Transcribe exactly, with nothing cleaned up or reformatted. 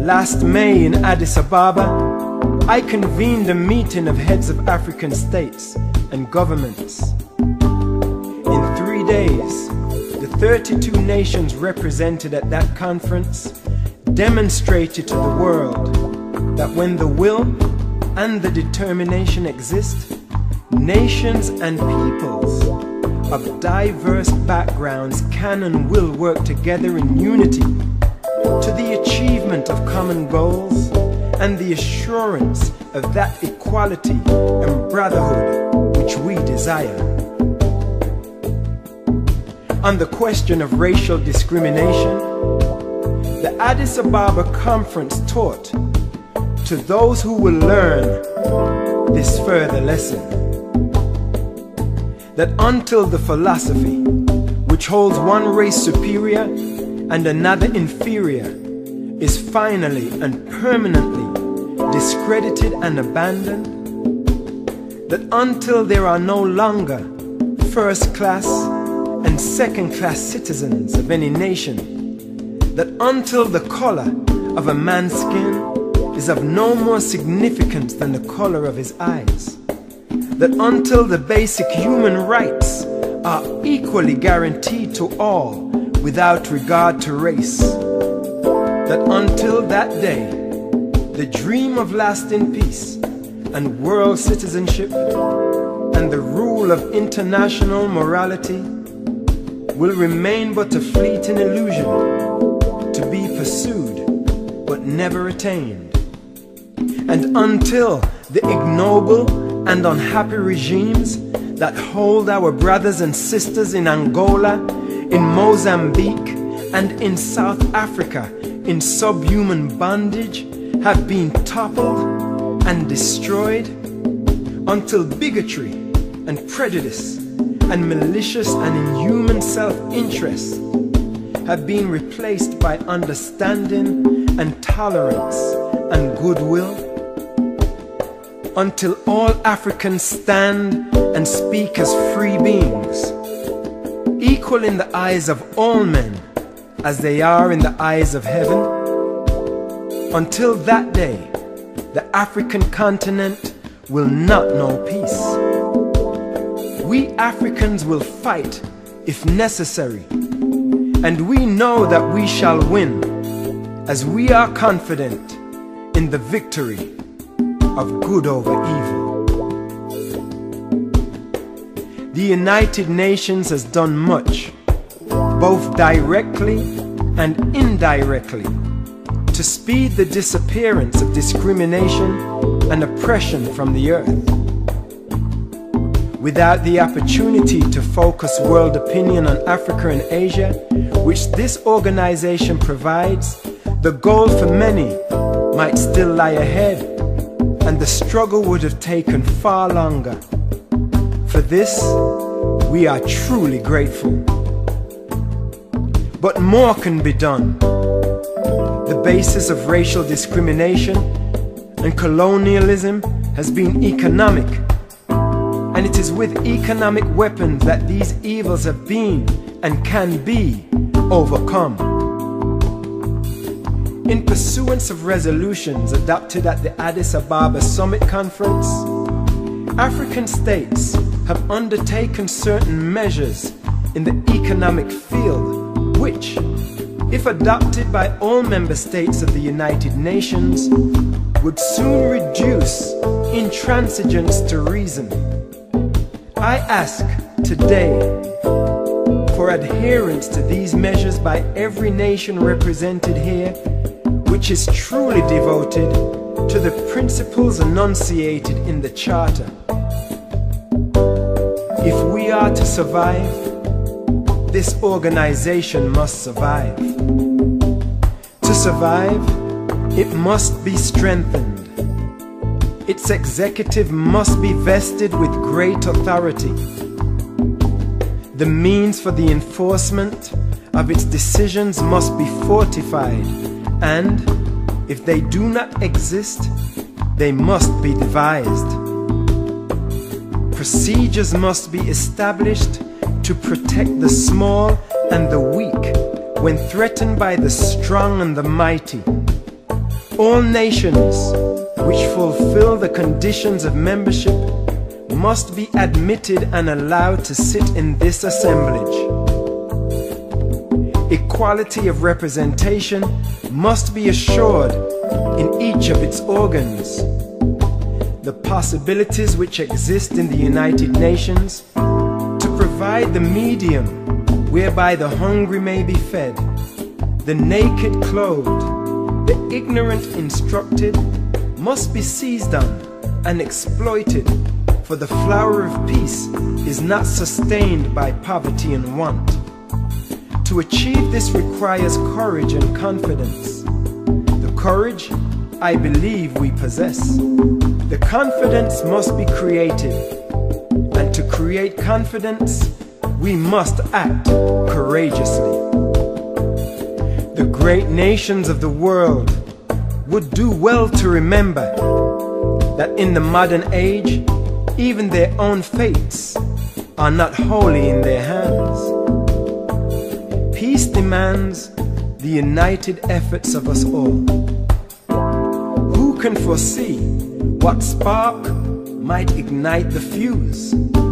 Last May in Addis Ababa, I convened a meeting of heads of African states and governments. In three days, the thirty-two nations represented at that conference demonstrated to the world that when the will and the determination exist, nations and peoples of diverse backgrounds can and will work together in unity to the achievement of common goals and the assurance of that equality and brotherhood which we desire. On the question of racial discrimination, the Addis Ababa Conference taught to those who will learn this further lesson, that until the philosophy which holds one race superior and another inferior is finally and permanently discredited and abandoned, that until there are no longer first-class and second-class citizens of any nation, that until the color of a man's skin is of no more significance than the color of his eyes, that until the basic human rights are equally guaranteed to all without regard to race, that until that day, the dream of lasting peace and world citizenship and the rule of international morality will remain but a fleeting illusion to be pursued but never attained, and until the ignoble and unhappy regimes that hold our brothers and sisters in Angola, in Mozambique, and in South Africa in subhuman bondage have been toppled and destroyed, until bigotry and prejudice and malicious and inhuman self-interest have been replaced by understanding and tolerance and goodwill, until all Africans stand and speak as free beings, equal in the eyes of all men as they are in the eyes of heaven. Until that day, the African continent will not know peace. We Africans will fight if necessary, and we know that we shall win, as we are confident in the victory of good over evil. The United Nations has done much, both directly and indirectly, to speed the disappearance of discrimination and oppression from the earth. Without the opportunity to focus world opinion on Africa and Asia, which this organization provides, the goal for many might still lie ahead, and the struggle would have taken far longer. For this, we are truly grateful. But more can be done. The basis of racial discrimination and colonialism has been economic, and it is with economic weapons that these evils have been and can be overcome. In pursuance of resolutions adopted at the Addis Ababa Summit Conference, African states have undertaken certain measures in the economic field which, if adopted by all member states of the United Nations, would soon reduce intransigence to reason. I ask today for adherence to these measures by every nation represented here, which is truly devoted to the principles enunciated in the Charter. If we are to survive, this organization must survive. To survive, it must be strengthened. Its executive must be vested with great authority. The means for the enforcement of its decisions must be fortified, and if they do not exist, they must be devised. Procedures must be established to protect the small and the weak when threatened by the strong and the mighty. All nations which fulfill the conditions of membership must be admitted and allowed to sit in this assemblage. Equality of representation must be assured in each of its organs. The possibilities which exist in the United Nations to provide the medium whereby the hungry may be fed, the naked clothed, the ignorant instructed, must be seized on and exploited, for the flower of peace is not sustained by poverty and want. To achieve this requires courage and confidence. The courage, I believe, we possess. The confidence must be created, and to create confidence, we must act courageously. The great nations of the world would do well to remember that in the modern age, even their own fates are not wholly in their hands. Peace demands the united efforts of us all. Who can foresee what spark might ignite the fuse?